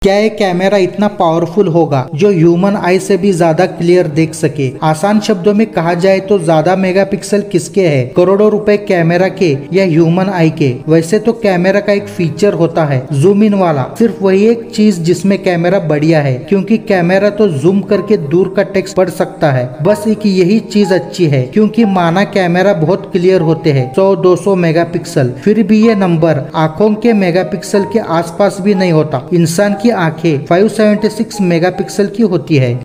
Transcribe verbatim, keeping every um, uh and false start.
क्या ये कैमरा इतना पावरफुल होगा जो ह्यूमन आई से भी ज्यादा क्लियर देख सके? आसान शब्दों में कहा जाए तो ज्यादा मेगापिक्सल किसके हैं, करोड़ों रुपए कैमरा के या ह्यूमन आई के? वैसे तो कैमरा का एक फीचर होता है जूम इन वाला, सिर्फ वही एक चीज जिसमें कैमरा बढ़िया है, क्योंकि कैमरा तो जूम करके दूर का टेक्स्ट पढ़ सकता है। बस एक यही चीज अच्छी है, क्योंकि माना कैमरा बहुत क्लियर होते हैं सौ दो सौ मेगापिक्सल, फिर भी ये नंबर आंखों के मेगापिक्सल के आसपास भी नहीं होता। इंसान की आंखें पाँच सौ छिहत्तर मेगापिक्सल की होती है।